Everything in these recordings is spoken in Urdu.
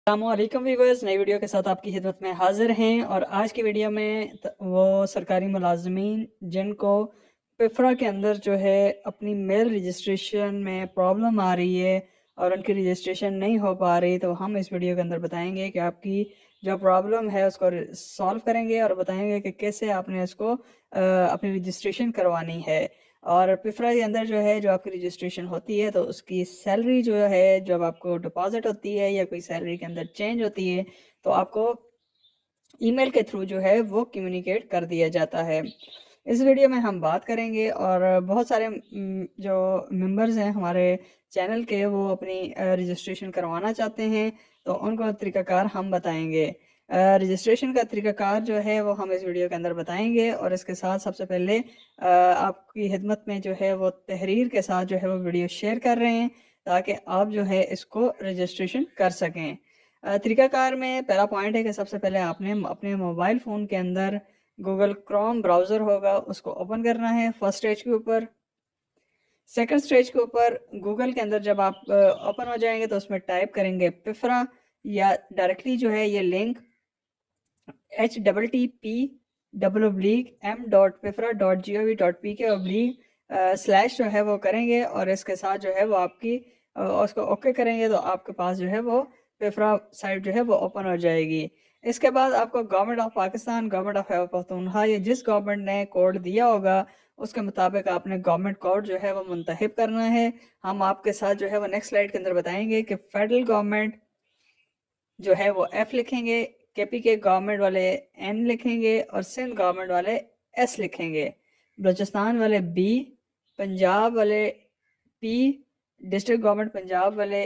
السلام علیکم ویورز، نئی ویڈیو کے ساتھ آپ کی خدمت میں حاضر ہیں۔ اور آج کی ویڈیو میں وہ سرکاری ملازمین جن کو پفرا کے اندر جو ہے اپنی میل رجسٹریشن میں پرابلم آ رہی ہے اور ان کی رجسٹریشن نہیں ہو پا رہی، تو ہم اس ویڈیو کے اندر بتائیں گے کہ آپ کی جو پرابلم ہے اس کو سالو کریں گے اور بتائیں گے کہ کیسے آپ نے اس کو اپنی رجسٹریشن کروانی ہے۔ اور پفرا کے اندر جو ہے جو آپ کی رجسٹریشن ہوتی ہے تو اس کی سیلری جو ہے جب آپ کو ڈپازٹ ہوتی ہے یا کوئی سیلری کے اندر چینج ہوتی ہے تو آپ کو ای میل کے تھرو جو ہے وہ کمیونیکیٹ کر دیا جاتا ہے۔ اس ویڈیو میں ہم بات کریں گے اور بہت سارے جو ممبرز ہیں ہمارے چینل کے وہ اپنی رجسٹریشن کروانا چاہتے ہیں، تو ان کو طریقہ کار ہم بتائیں گے۔ رجسٹریشن کا طریقہ کار جو ہے وہ ہم اس ویڈیو کے اندر بتائیں گے، اور اس کے ساتھ سب سے پہلے آپ کی خدمت میں جو ہے وہ تحریر کے ساتھ جو ہے وہ ویڈیو شیئر کر رہے ہیں تاکہ آپ جو ہے اس کو رجسٹریشن کر سکیں۔ طریقہ کار میں پہلا پوائنٹ ہے کہ سب سے پہلے آپ نے اپنے موبائل فون کے اندر گوگل کروم براؤزر ہوگا، اس کو اوپن کرنا ہے فرسٹ سٹیج کے اوپر۔ سیکنڈ سٹیج کے اوپر گوگل کے اندر جب آپ اوپن ہو جائیں گے تو اس میں ٹائپ کریں گے پفرا، یا ڈائریکٹلی جو ہے یہ لنک http://m.pifra.gov.pk/ جو ہے وہ کریں گے، اور اس کے ساتھ جو ہے وہ آپ کی اس کو اوکے کریں گے تو آپ کے پاس جو ہے وہ پفرا سائٹ جو ہے وہ اوپن ہو جائے گی۔ اس کے بعد آپ کو government of Pakistan, government of Pakhtunkhwa یا جس گورنمنٹ نے کوڈ دیا ہوگا اس کے مطابق آپ نے گورنمنٹ کوڈ جو ہے وہ منتخب کرنا ہے۔ ہم آپ کے ساتھ جو ہے وہ نیکسٹ سلائیڈ کے اندر بتائیں گے کہ فیڈرل گورنمنٹ جو ہے وہ ایف لکھیں گے، کے پی کے گورنمنٹ والے این لکھیں گے، اور سندھ گورنمنٹ والے ایس لکھیں گے، بلوچستان والے بی، پنجاب والے پی، ڈسٹرکٹ گورنمنٹ پنجاب والے،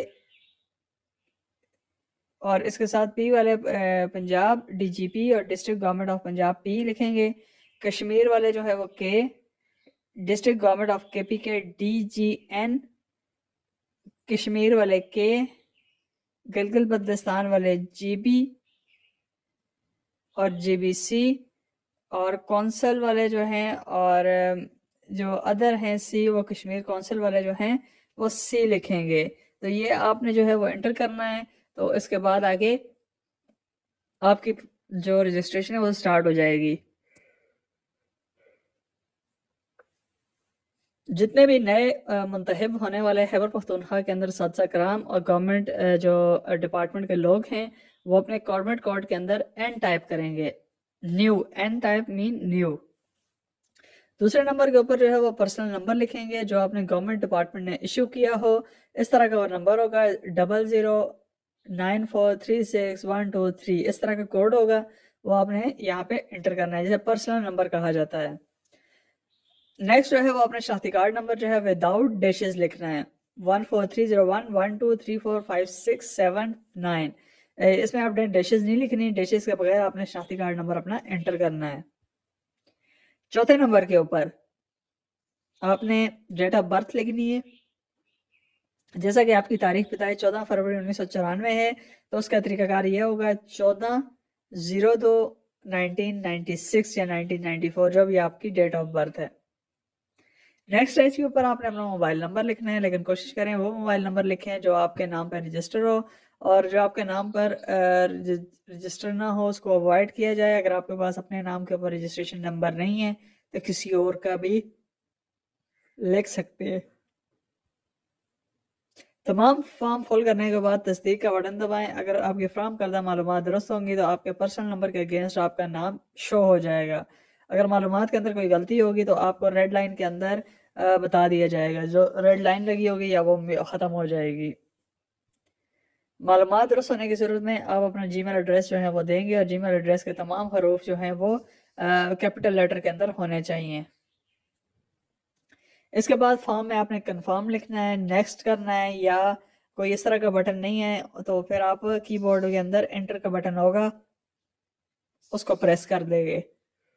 اور اس کے ساتھ پی والے پنجاب ڈی جی پی اور district government of Punjab P لکھیں گے۔ کشمیر والے جو ہے وہ کے، ڈسٹرکٹ گورنمنٹ آف کے پی کے ڈی جی این، کشمیر والے کے، گلگت بلتستان والے جی بی اور جی بی سی، اور کونسل والے جو ہیں اور جو ادر ہیں سی، وہ کشمیر کونسل والے جو ہیں وہ سی لکھیں گے۔ تو یہ آپ نے جو ہے وہ انٹر کرنا ہے، تو اس کے بعد آگے آپ کی جو رجسٹریشن ہے وہ سٹارٹ ہو جائے گی۔ جتنے بھی نئے منتخب ہونے والے خیبر پختونخوا کے اندر اساتذہ کرام اور گورنمنٹ جو ڈپارٹمنٹ کے لوگ ہیں وہ اپنے گورنمنٹ کوڈ کے اندر این ٹائپ کریں گے، نیو، این ٹائپ مین نیو۔ دوسرے نمبر کے اوپر جو ہے وہ پرسنل نمبر لکھیں گے جو آپ نے گورنمنٹ ڈپارٹمنٹ نے ایشو کیا ہو، اس طرح کا وہ نمبر ہوگا 0094361223، اس طرح کا کوڈ ہوگا، وہ آپ نے یہاں پہ انٹر کرنا ہے جسے پرسنل نمبر کہا جاتا ہے۔ نیکسٹ جو ہے وہ اپنے شناختی کارڈ نمبر جو ہے وداؤٹ ڈیشز لکھنا ہے، 143011234567 اس میں آپ نے ڈیشز نہیں لکھنی، ڈیشز کے بغیر آپ نے شناختی کارڈ نمبر اپنا انٹر کرنا ہے۔ چوتھے نمبر کے اوپر آپ نے ڈیٹ آف برتھ لکھنی ہے، جیسا کہ آپ کی تاریخ پیدائش 14 فروری 1994 ہے تو اس کا طریقہ کار یہ ہوگا 14/02/1996 یا 1994، جو بھی آپ کی ڈیٹ آف برتھ ہے۔ نیکسٹ پیج کے اوپر آپ نے اپنا موبائل نمبر لکھنا ہے، لیکن کوشش کریں وہ موبائل نمبر لکھیں جو آپ کے نام پر رجسٹر ہو، اور جو آپ کے نام پر رجسٹر نہ ہو اس کو اوائڈ کیا جائے۔ اگر آپ کے پاس اپنے نام کے اوپر رجسٹریشن نمبر نہیں ہے تو کسی اور کا بھی لکھ سکتے ہیں۔ تمام فارم فل کرنے کے بعد تصدیق کا بٹن دبائیں۔ اگر آپ کی فراہم کردہ معلومات درست ہوں گی تو آپ کے پرسنل نمبر کے اگینسٹ آپ کا نام شو ہو جائے گا۔ اگر معلومات کے اندر کوئی غلطی ہوگی تو آپ کو ریڈ لائن کے اندر بتا دیا جائے گا، جو ریڈ لائن لگی ہوگی یا وہ ختم ہو جائے گی۔ معلومات درست ہونے کی صورت میں آپ اپنا جی میل ایڈریس جو ہے وہ دیں گے، اور جی میل ایڈریس کے تمام حروف جو ہیں وہ کیپٹل لیٹر کے اندر ہونے چاہیے۔ اس کے بعد فارم میں آپ نے کنفرم لکھنا ہے، نیکسٹ کرنا ہے، یا کوئی اس طرح کا بٹن نہیں ہے تو پھر آپ کی بورڈ کے اندر انٹر کا بٹن ہوگا اس کو پریس کر دیں گے۔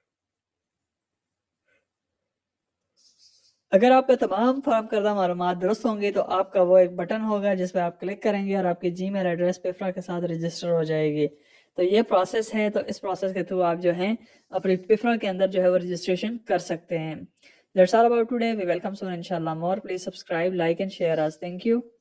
اگر آپ کا تمام فارم کردہ معلومات درست ہوں گی تو آپ کا وہ ایک بٹن ہوگا جس پہ آپ کلک کریں گے اور آپ کی جی میل ایڈریس پفرا کے ساتھ رجسٹر ہو جائے گی۔ تو یہ پروسیس ہے، تو اس پروسیس کے تھرو آپ جو ہیں اپنی پفرا کے اندر جو ہے وہ رجسٹریشن کر سکتے ہیں۔ That's all about today. We welcome soon inshallah more. Please subscribe, like and share us. Thank you.